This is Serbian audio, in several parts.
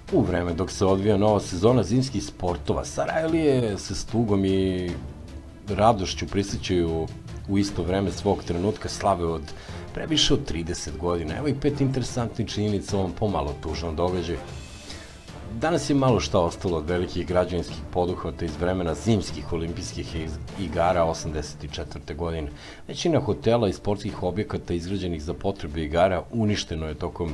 U vreme dok se odvija nova sezona zimskih sportova, Sarajlije se s tugom i radošću prisjećaju u isto vreme svog trenutka slave od previše od 30 godina. Evo i 5 interesantnih činjenica o ovom pomalo tužnom događaju. Danas je malo šta ostalo od velikih građevinskih poduhvata iz vremena zimskih olimpijskih igara 84. godine. Većina hotela i sportskih objekata izgrađenih za potrebe igara uništeno je tokom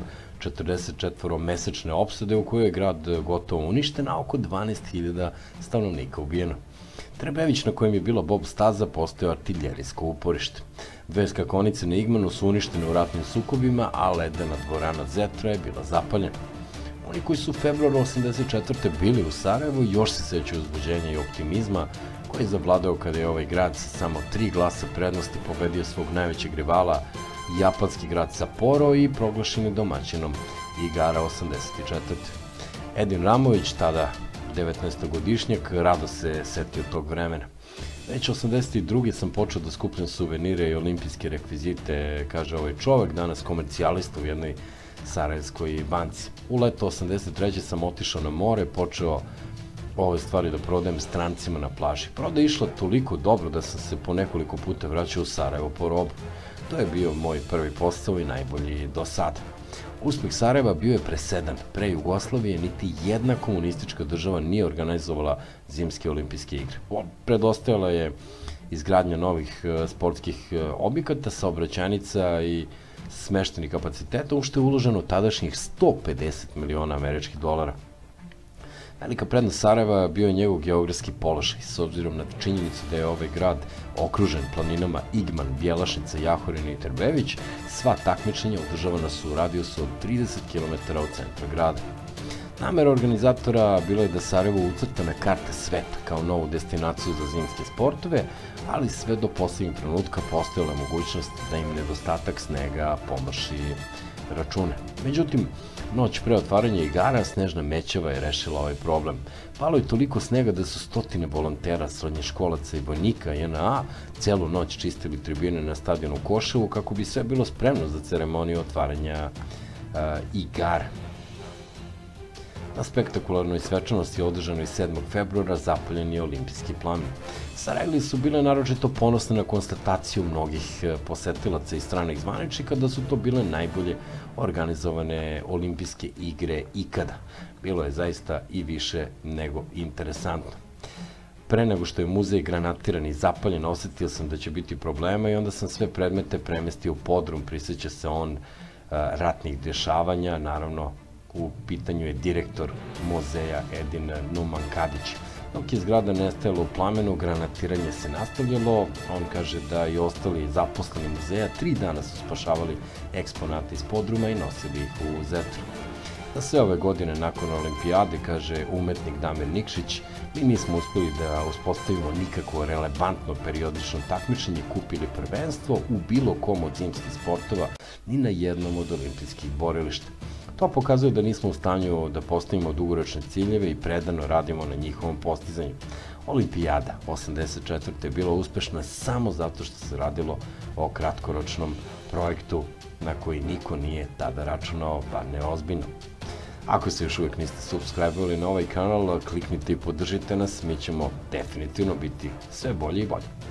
44-mesečne opsade u kojoj je grad gotovo uništen, a oko 12.000 stanovnika ubijeno. Trebević na kojem je bila bob staza postao artiljerijsko uporište. Dve skakonice na Igmanu su uništene u ratnim sukobima, a ledena dvorana Zetra je bila zapaljena. Oni koji su u februaru 84. bili u Sarajevu još se sećaju uzbuđenja i optimizma koji je zavladao kada je ovaj grad sa samo 3 glasa prednosti pobedio svog najvećeg rivala, japanski grad Sapporo, i proglašen je domaćinom igara 84. Edin Ramović, tada 19-godišnjak, rado se setio tog vremena. Već 82. sam počeo da skupljam suvenire i olimpijske rekvizite, kaže ovaj čovek, danas komercijalista u jednoj sarajevskoj banci. U leto 83. sam otišao na more, počeo ove stvari da prodajem strancima na plaži. Proda je išla toliko dobro da sam se po nekoliko puta vraćao u Sarajevo po robu. To je bio moj prvi posao i najbolji do sada. Uspeh Sarajeva bio je presedan. Pre Jugoslavije niti jedna komunistička država nije organizovala zimske olimpijske igre. Predostajala je izgradnja novih sportskih objekata, saobraćajnica i smeštenih kapaciteta, u što je uloženo tadašnjih 150 miliona američkih dolara. Velika prednost Sarajeva bio je njegov geografski položaj, s obzirom na činjenicu da je ovaj grad okružen planinama Igman, Bjelašnica, Jahorin i Trbević. Sva takmičenja održavana su u radijusu od 30 km od centra grada. Namera organizatora bila je da Sarajevo ucrta na karte sveta kao novu destinaciju za zimske sportove, ali sve do poslednjeg trenutka postojala je mogućnost da im nedostatak snega pomrši račune. Međutim, noć pre otvaranja igara snežna mećava je rešila ovaj problem. Palo je toliko snega da su stotine volontera, srednjoškolaca i vojnika JNA celu noć čistili tribine na stadionu Koševu kako bi sve bilo spremno za ceremoniju otvaranja igara. Na spektakularnoj svečanosti održanoj 7. februara zapaljen je olimpijski plamen. Sarajlije su bile naročito ponosne na konstataciju mnogih posetilaca i stranih zvaničnika da su to bile najbolje organizovane olimpijske igre ikada. Bilo je zaista i više nego interesantno. Pre nego što je muzej granatiran i zapaljen, osetio sam da će biti problema i onda sam sve predmete premestio u podrum. Prisjeća se on ratnih dešavanja, naravno u pitanju je direktor muzeja Edin Numankadić. Dok je zgrada nestajala u plamenu, granatiranje se nastavljalo. On kaže da i ostali zaposleni muzeja 3 dana su spašavali eksponate iz podruma i nosili ih u Zetru. Za sve ove godine nakon olimpijade, kaže umetnik Damir Nikšić, mi nismo uspeli da uspostavimo nikakvo relevantno periodično takmičenje, kupili prvenstvo u bilo kom od zimskih sportova, ni na jednom od olimpijskih borilišta. To pokazuje da nismo u stanju da postavimo dugoročne ciljeve i predano radimo na njihovom postizanju. Olimpijada 84. je bila uspešna samo zato što se radilo o kratkoročnom projektu na koji niko nije tada računao, bar ne ozbiljno. Ako se još uvijek niste subscribe-ovali na ovaj kanal, kliknite i podržite nas, mi ćemo definitivno biti sve bolje i bolje.